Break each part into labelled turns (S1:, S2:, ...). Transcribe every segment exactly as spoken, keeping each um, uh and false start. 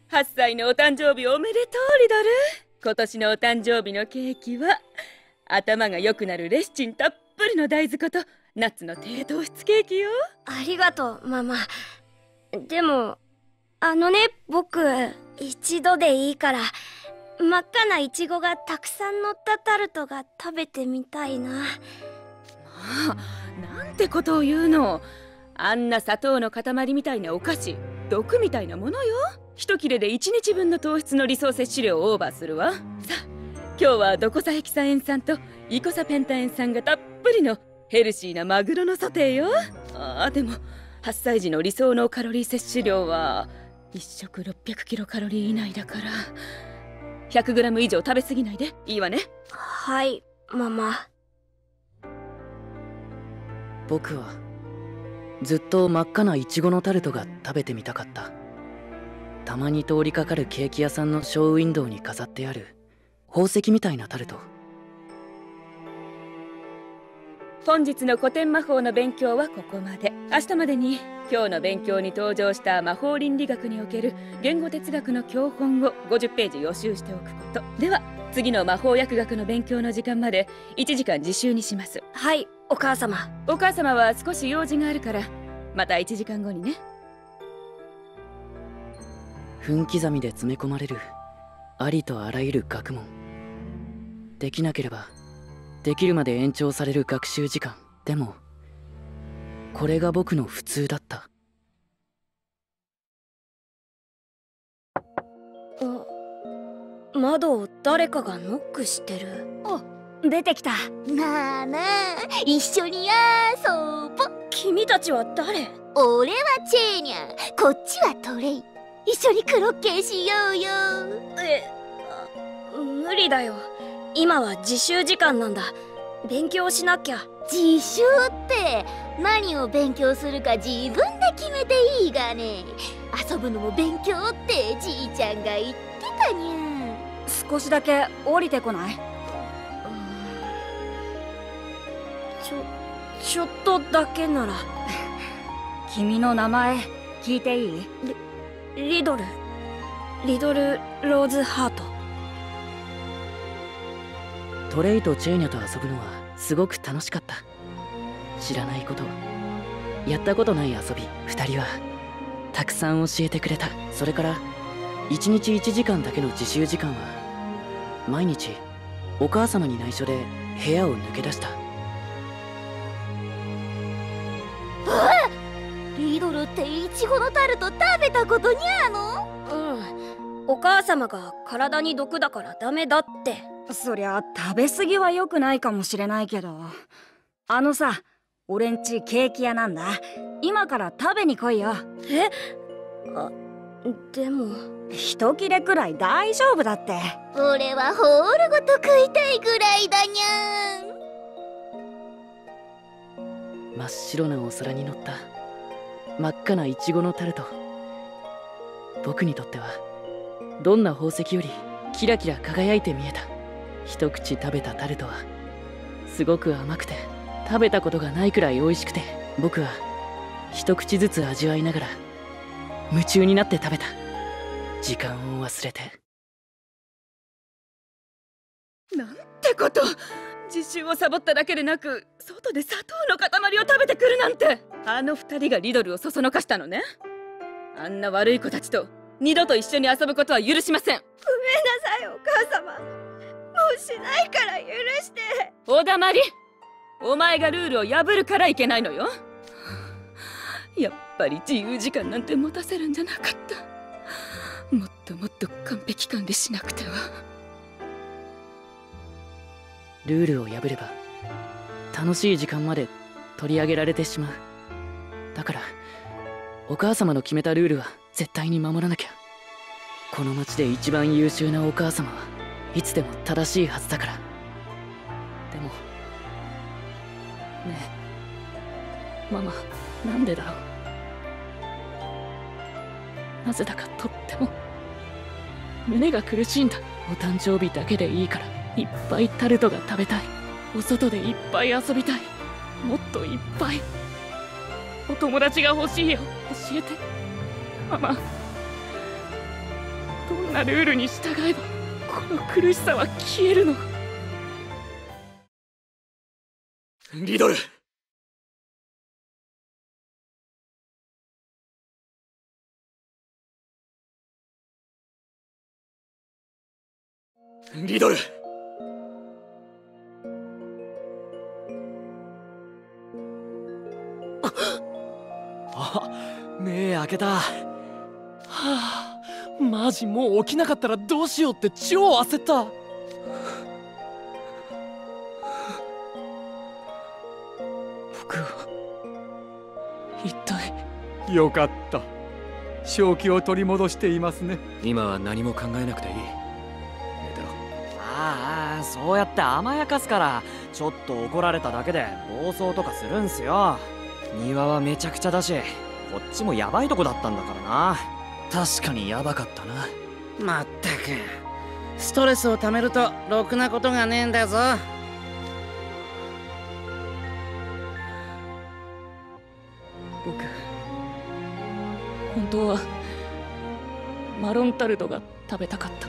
S1: はっさいのお誕生日おめでとうリドル。今年のお誕生日のケーキは頭が良くなるレシチンたっぷりの大豆粉とナッツの低糖質ケーキよ。
S2: ありがとうママ。でもあのね、僕一度でいいから真っ赤なイチゴがたくさん乗ったタルトが食べてみたいな。ま
S1: あ、なんてことを言うの。あんな砂糖の塊みたいなお菓子、毒みたいなものよ。一切れでいちにちぶんの糖質の理想摂取量をオーバーするわ。さあ、今日はドコサヘキサエン酸とイコサペンタエン酸がたっぷりのヘルシーなマグロのソテーよ。あーでもはっさい児の理想のカロリー摂取量はいっ食ろっぴゃくキロカロリー以内だから ひゃくグラム 以上食べ過ぎないでいいわね。
S2: はいママ。
S3: 僕はずっと真っ赤なイチゴのタルトが食べてみたかった。たまに通りかかるケーキ屋さんのショーウィンドウに飾ってある宝石みたいなタルト。
S1: 本日の古典魔法の勉強はここまで。明日までに今日の勉強に登場した魔法倫理学における言語哲学の教本をごじゅっページ予習しておくこと。では次の魔法薬学の勉強の時間までいちじかん自習にします。
S2: はいお母様。
S1: お母様は少し用事があるからまたいちじかんごにね。
S3: 分刻みで詰め込まれるありとあらゆる学問。できなければできるまで延長される学習時間。でもこれが僕の普通だった。
S2: あ、窓を誰かがノックしてる。
S4: お、出てきた。なあなあ、一緒に遊ぼ。
S2: 君たちは誰？
S4: 俺はチェーニャー、こっちはトレイ。一緒にクロッケンしようよ。
S2: え、無理だよ。今は自習時間なんだ。勉強しなきゃ。
S4: 自習って何を勉強するか自分で決めていいがね。遊ぶのも勉強ってじいちゃんが言ってたにゃ。
S5: 少しだけ降りてこない？
S2: ちょちょっとだけなら。
S5: 君の名前聞いていい？
S2: リリドルリドルローズハート。
S3: トレイとチェーニャと遊ぶのはすごく楽しかった。知らないことやったことない遊び、二人はたくさん教えてくれた。それからいちにちいちじかんだけの自習時間は毎日お母様に内緒で部屋を抜け出した。
S4: リドルってイチゴのタルト食べたことにゃーの？
S2: うん、お母様が体に毒だからダメだって。
S5: そりゃ食べ過ぎは良くないかもしれないけど、あのさ、俺んちケーキ屋なんだ。今から食べに来いよ。
S2: え？あ、でも
S5: 一切れくらい大丈夫だって。
S4: 俺はホールごと食いたいぐらいだにゃ
S3: 真っ白なお皿に乗った真っ赤なイチゴのタルト。僕にとってはどんな宝石よりキラキラ輝いて見えた。一口食べたタルトはすごく甘くて食べたことがないくらい美味しくて、僕は一口ずつ味わいながら夢中になって食べた。時間を忘れて。
S1: なんてこと。実習をサボっただけでなく外で砂糖の塊を食べてくるなんて。あの二人がリドルをそそのかしたのね。あんな悪い子たちと二度と一緒に遊ぶことは許しません。
S2: ごめんなさいお母様。もうしないから許して。
S1: おだまり。お前がルールを破るからいけないのよ。やっぱり自由時間なんて持たせるんじゃなかった。もっともっと完璧管理しなくては。
S3: ルールを破れば楽しい時間まで取り上げられてしまう。だからお母様の決めたルールは絶対に守らなきゃ。この町で一番優秀なお母様はいつでも正しいはずだから。でもねえママ、なんでだろう。なぜだかとっても胸が苦しいんだ。お誕生日だけでいいからいっぱいタルトが食べたい。お外でいっぱい遊びたい。もっといっぱい。お友達が欲しいよ。教えてママ。 どんなルールに従えばこの苦しさは消えるの？
S6: リドル。リドル。
S3: あ、目開けた。はあ、マジもう起きなかったらどうしようって超焦った。僕は一体。
S7: よかった。正気を取り戻していますね。
S6: 今は何も考えなくていい。寝てろ。
S8: ああ、そうやって甘やかすからちょっと怒られただけで暴走とかするんすよ。庭はめちゃくちゃだし、こっちもヤバいとこだったんだからな。
S6: 確かにヤバかったな。
S9: まったくストレスをためるとろくなことがねえんだぞ。
S3: 僕本当はマロンタルトが食べたかった。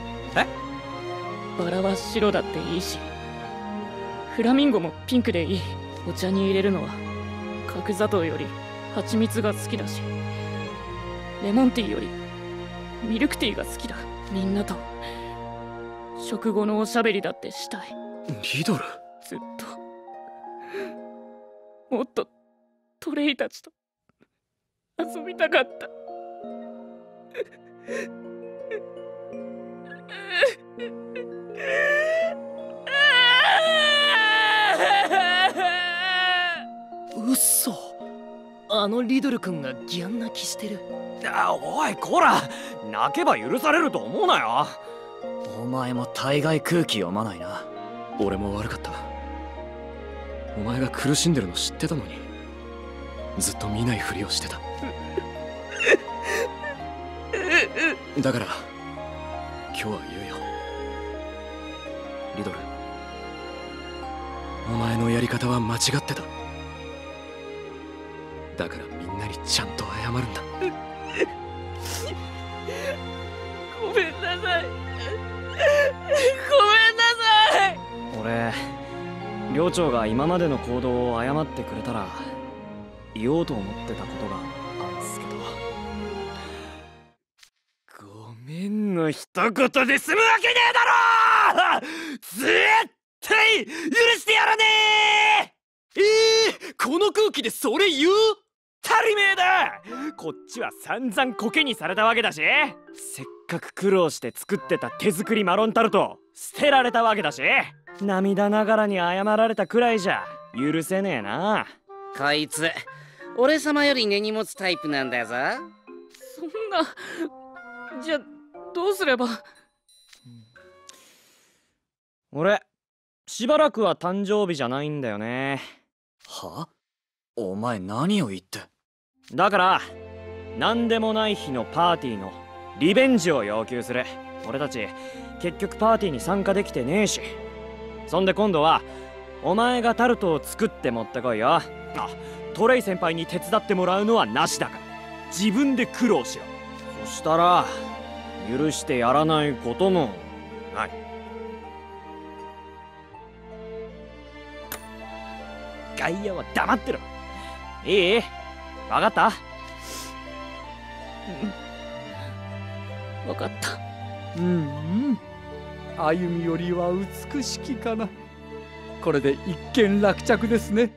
S8: え？
S3: バラは白だっていいし、フラミンゴもピンクでいい。お茶に入れるのは角砂糖より蜂蜜が好きだし、レモンティーよりミルクティーが好きだ。みんなと食後のおしゃべりだってしたい。
S6: リドル。
S3: ずっともっとトレイたちと遊びたかった。
S6: うっそ。あのリドル君がギャン泣きしてる。
S8: あ、おいこら、泣けば許されると思うなよ。
S6: お前も大概空気読まないな。俺も悪かった。お前が苦しんでるの知ってたのにずっと見ないふりをしてた。だから今日は言うよ。リドル、お前のやり方は間違ってた。だからみんなにちゃんと謝るんだ。
S3: ごめんなさい。ごめんなさい。
S8: 俺、寮長が今までの行動を謝ってくれたら言おうと思ってたことがあるんすけど。ごめんの一言で済むわけねえだろ。絶対許してやらねえ。
S6: えー、この空気でそれ言う？
S8: 足りめえだ。こっちは散々コケにされたわけだし、せっかく苦労して作ってた手作りマロンタルト捨てられたわけだし、涙ながらに謝られたくらいじゃ許せねえな。
S9: こいつ俺様より根に持つタイプなんだぞ。
S3: そんな。じゃあどうすれば。
S8: 俺しばらくは誕生日じゃないんだよね。
S6: は？お前何を言って。
S8: だから何でもない日のパーティーのリベンジを要求する。俺たち結局パーティーに参加できてねえし。そんで今度はお前がタルトを作って持ってこいよ。あ、トレイ先輩に手伝ってもらうのはなしだから自分で苦労しろ。そしたら許してやらないこともない。外野は黙ってろ。いい？わかった？
S3: うん、わかった。
S7: うんうん。歩みよりは美しきかな。これで一件落着ですね。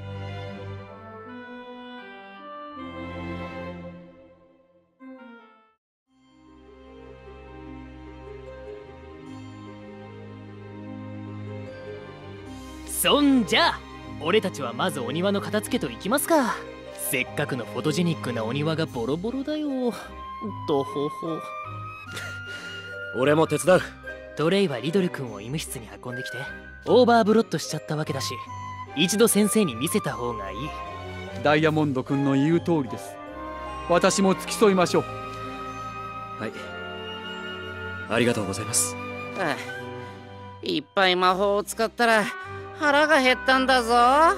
S10: そんじゃ俺たちはまずお庭の片付けといきますか。せっかくのフォトジェニックなお庭がボロボロだよ。とほほ。
S6: 俺も手伝う。
S10: トレイはリドル君を医務室に運んできて。オーバーブロッドしちゃったわけだし、一度先生に見せた方がいい。
S7: ダイヤモンド君の言う通りです。私も付き添いましょう。
S6: はい、ありがとうございます。
S9: はあ、いっぱい魔法を使ったら腹が減ったんだぞ。ん？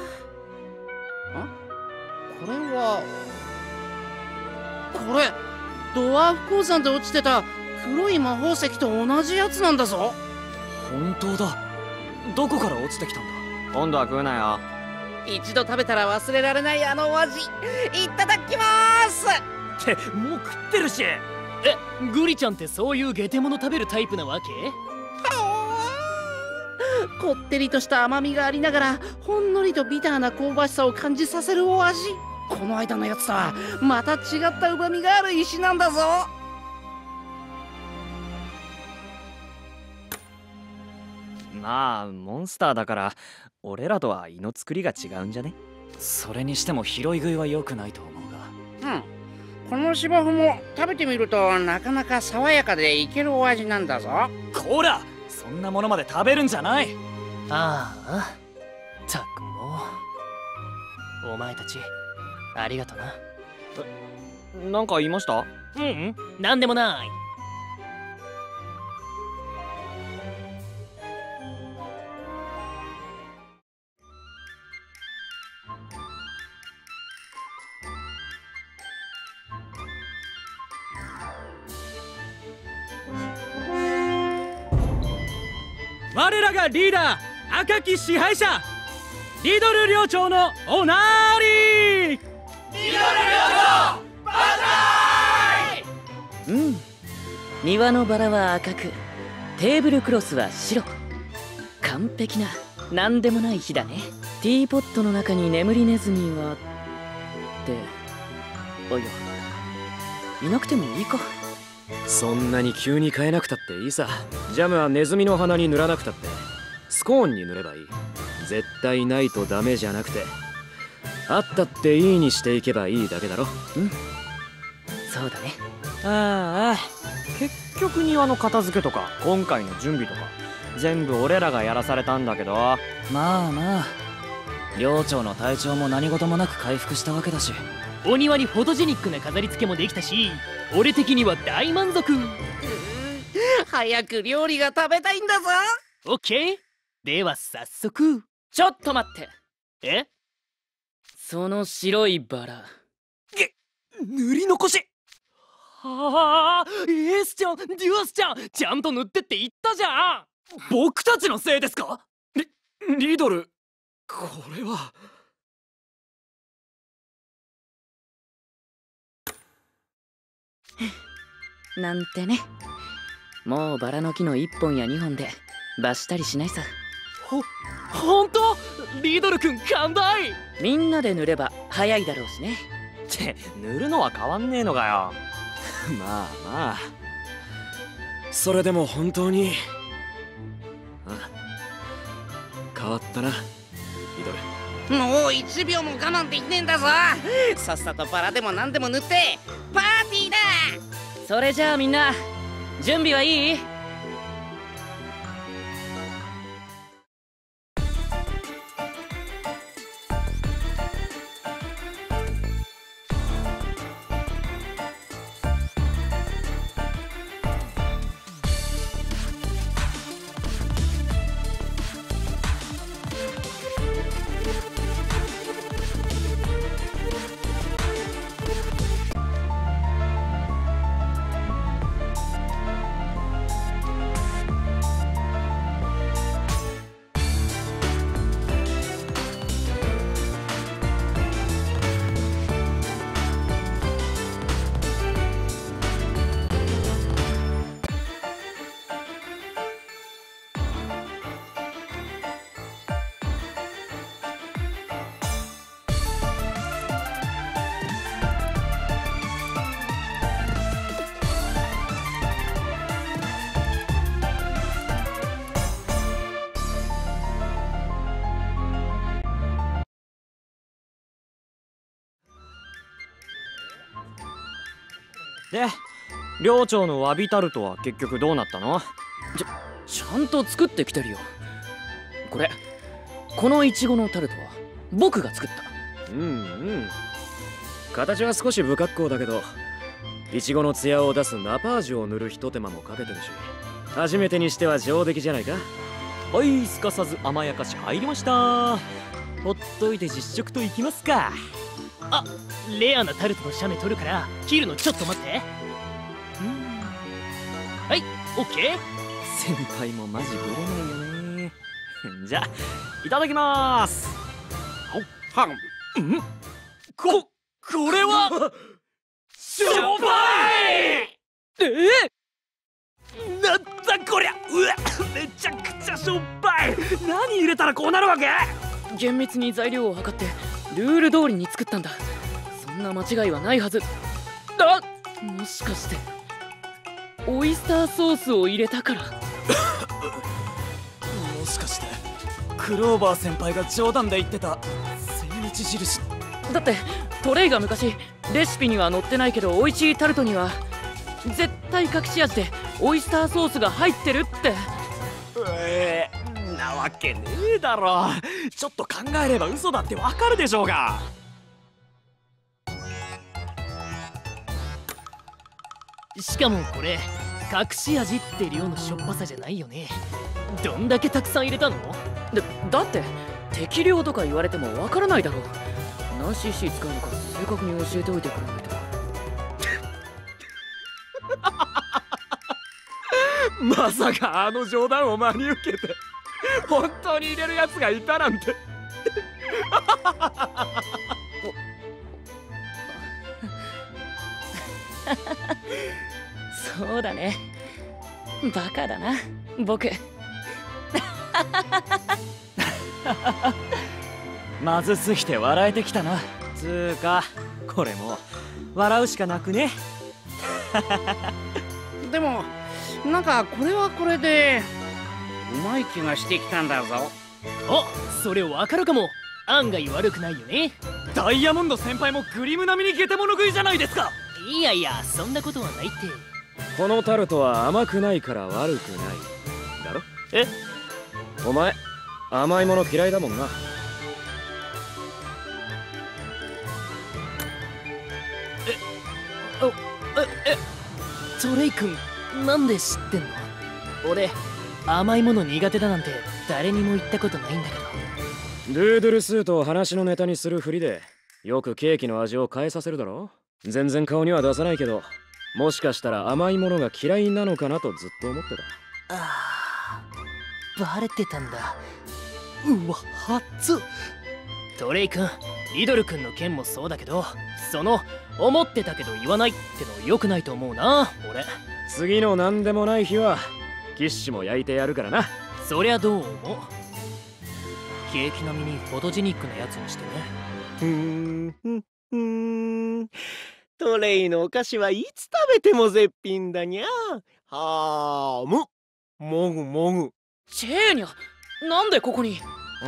S9: これはこれドワーフ鉱山で落ちてた黒い魔法石と同じやつなんだぞ。
S6: 本当だ。どこから落ちてきたんだ。
S8: 今度は食うなよ。
S9: 一度食べたら忘れられないあのお味、いただきまーす。
S10: ってもう食ってるし。え、グリちゃんってそういうゲテモノ食べるタイプなわけ？
S9: こってりとした甘みがありながらほんのりとビターな香ばしさを感じさせるお味。この間のやつとはまた違った旨みがある石なんだぞ。
S8: まあモンスターだから俺らとは胃の作りが違うんじゃね？
S6: それにしても拾い食いは良くないと思う
S9: が。うん、この芝生も食べてみるとなかなか爽やかでいけるお味なんだぞ。
S6: こら、そんなものまで食べるんじゃない。
S10: ああ、たくもうお前たちありがとな。
S8: え、なんか言いました？
S10: うんうん、なんでもない。
S11: 我らがリーダー赤き支配者リドル寮長のおなーり。リドル寮長バ
S3: ザーイ。うん、庭のバラは赤くテーブルクロスは白。完璧な何でもない日だね。ティーポットの中に眠りネズミはってあ、いやいなくてもいいか。
S6: そんなに急に変えなくたっていいさ。ジャムはネズミの鼻に塗らなくたってスコーンに塗ればいい。絶対ないとダメじゃなくてあったっていいにしていけばいいだけだろ。
S3: うん、そうだね。
S8: ああ、結局庭の片付けとか今回の準備とか全部俺らがやらされたんだけど。
S6: まあまあ、寮長の体調も何事もなく回復したわけだし、
S10: お庭にフォトジェニックな飾り付けもできたし、俺的には大満足。
S9: 早く料理が食べたいんだぞ。
S10: オッケー、では早速。
S3: ちょっと待って。
S10: え？
S3: その白いバラ、
S11: げ塗り残し。
S10: はあ、エースちゃん、デュアスちゃん、ちゃんと塗ってって言ったじゃん。
S11: 僕たちのせいですか？
S6: リリドル、これは。
S3: なんてね。もうバラの木のいっぽんやにほんで罰したりしないさ。
S10: ほ、ほんと？リドル君寛大。
S3: みんなで塗れば早いだろうしね。
S8: って塗るのは変わんねえのかよ。
S6: まあまあ、それでも本当にあ変わったな、リドル。
S9: もういちびょうも我慢できねえんだぞ。さっさとバラでも何でも塗ってパーティーだ。
S3: それじゃあみんな準備はいい？
S8: で、寮長のわびタルトは結局どうなったの？
S3: ちゃ、ちゃんと作ってきてるよ。これ、このイチゴのタルトは僕が作った。
S6: うんうん。形は少し不格好だけど、イチゴの艶を出すナパージュを塗るひと手間もかけてるし、初めてにしては上出来じゃないか。
S8: はい、すかさず甘やかし入りました。ほっといて実食といきますか。
S10: あ、レアなタルトの写メ撮るから切るのちょっと待って。 はい、オッケー。
S8: 先輩もマジブレないよね。じゃあいただきまーす。
S9: はん、
S8: んここれはしょっぱい。えー、なんだこりゃ。うわ、めちゃくちゃしょっぱい。何入れたらこうなるわけ？
S3: 厳密に材料を測ってルール通りに作ったんだ。そんな間違いはないはず。あ、もしかしてオイスターソースを入れたから？
S11: もしかしてクローバー先輩が冗談で言ってた精日印？
S3: だってトレイが昔レシピには載ってないけど美味しいタルトには絶対隠し味でオイスターソースが入ってるって。
S8: えー、なわけねえだろ。ちょっと考えれば嘘だってわかるでしょうが。
S10: しかもこれ隠し味って量のしょっぱさじゃないよね。どんだけたくさん入れたの？
S3: だ, だって適量とか言われてもわからないだろう。何 シーシー 使うのか正確に教えておいてくれないと。
S6: まさかあの冗談を真に受けて本当に入れるやつがいたなんて。
S3: そうだね、バカだな僕。
S8: まずすぎて笑えてきたな。つーかこれも笑うしかなくね。
S9: でもなんかこれはこれでうまい気がしてきたんだぞ。
S10: あ、それわかるかも。案外悪くないよね。
S11: ダイヤモンド先輩もグリム並みにゲテモノ食いじゃないですか。
S10: いやいや、そんなことはないって。
S6: このタルトは甘くないから悪くないだろ。
S8: え、
S6: お前甘いもの嫌いだもんな。
S10: え、お、え、え、トレイ君なんで知ってんの？俺甘いもの苦手だなんて誰にも言ったことないんだけど。
S6: ルードゥルスートを話のネタにするふりでよくケーキの味を変えさせるだろ。全然顔には出さないけど、もしかしたら甘いものが嫌いなのかなとずっと思ってた。
S10: ああ、バレてたんだ。うわ、初。トレイ君、リドル君の件もそうだけど、その思ってたけど言わないっての良くないと思うな俺。
S6: 次の何でもない日はキッシュも焼いてやるからな。
S10: そりゃどう思う？ケーキ並みにフォトジェニックなやつにしてね。
S12: ふーんふんふーん。トレイのお菓子はいつ食べても絶品だにゃ。はーむもぐもぐ。
S3: チェーニャ、なんでここに？ん？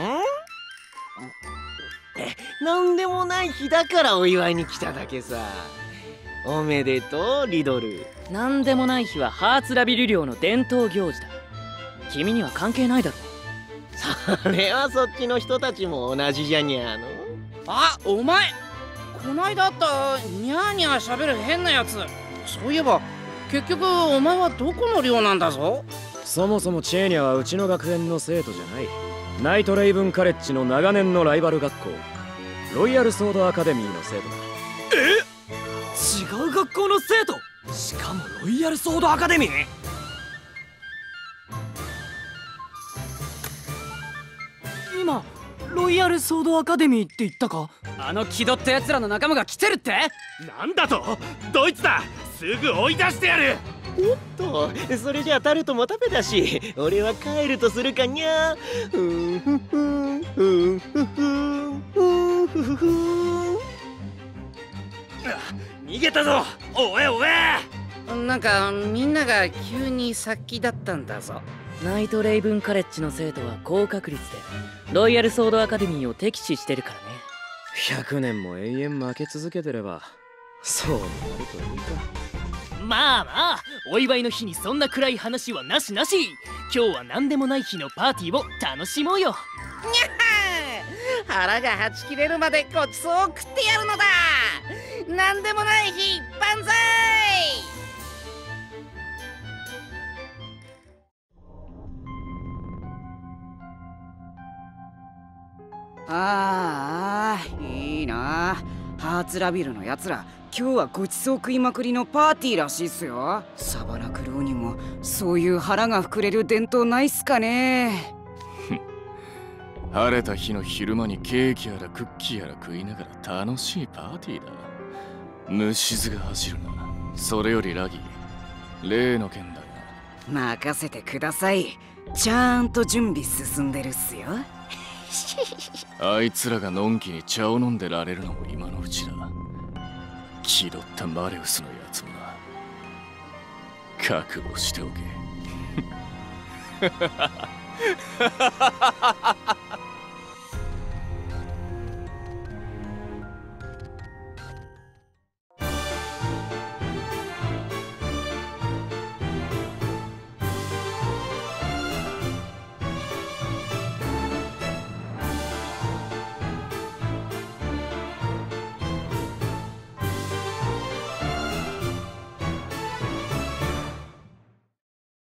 S12: なんでもない日だからお祝いに来ただけさ。おめでとうリドル。
S3: なんでもない日はハーツラビル領の伝統行事だ。君には関係ないだろ。
S12: それはそっちの人たちも同じじゃにゃの。
S9: あ、お前こないだあったニャーニャーしゃべる変なやつ。そういえば結局お前はどこの寮なんだぞ。
S6: そもそもチェーニャはうちの学園の生徒じゃない。ナイトレイブンカレッジの長年のライバル学校、ロイヤルソードアカデミーの生徒だ。
S11: え？違う学校の生徒？しかもロイヤルソードアカデミー？今ロイヤルソードアカデミーって言ったか？
S13: あの気取った奴らの仲間が来てるって？
S11: なんだと？ドイツだ！すぐ追い出してやる！
S12: おっと、それじゃあタルトも食べたし、俺は帰るとするかにゃ。ふんふんふんふんふんふんふんふんふん。
S11: 逃げたぞ！おえおえ！
S9: なんかみんなが急に先だったんだぞ。
S3: ナイトレイブンカレッジの生徒は高確率でロイヤルソードアカデミーを敵視してるからね。
S6: ひゃくねんも永遠負け続けてればそうなるといいか。
S10: まあまあ、お祝いの日にそんな暗い話はなしなし。今日は何でもない日のパーティーを楽しもうよ。
S9: にゃは腹がはち切れるまでごちそうを食ってやるのだ。何でもない日万歳。
S13: ああ、いいな。ハーツラビルのやつら
S14: 今日はごちそう食いまくりのパーティーらしいっすよ。サバナクローにもそういう腹が膨れる伝統ないっすかね。
S15: 晴れた日の昼間にケーキやらクッキーやら食いながら楽しいパーティーだ。虫唾が走るな。それよりラギー、例の件だが。
S14: 任せてください。ちゃんと準備進んでるっすよ。
S15: あいつらがのんきに茶を飲んでられるのも今のうちだ。気取ったマレウスのやつもな。覚悟しておけ。